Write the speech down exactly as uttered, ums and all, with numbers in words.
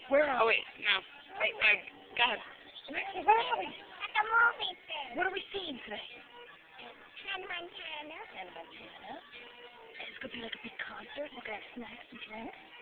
Where are Oh, wait, no. Wait, wait, go ahead. Lexi, where are we? At the movie theater. What are we seeing today? Hannah Montana. Hannah Montana. And it's going to be like a big concert. We're going to have snacks and drinks.